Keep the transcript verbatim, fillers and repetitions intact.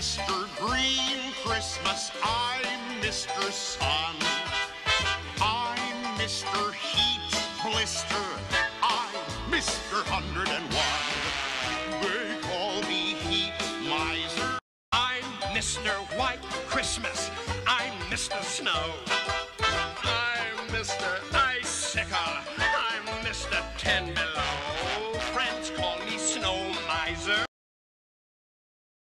Mister Green Christmas, I'm Mister Sun. I'm Mister Heat Blister, I'm Mister Hundred and One. They call me Heat Miser. I'm Mister White Christmas, I'm Mister Snow. I'm Mister Icicle, I'm Mister Ten Below.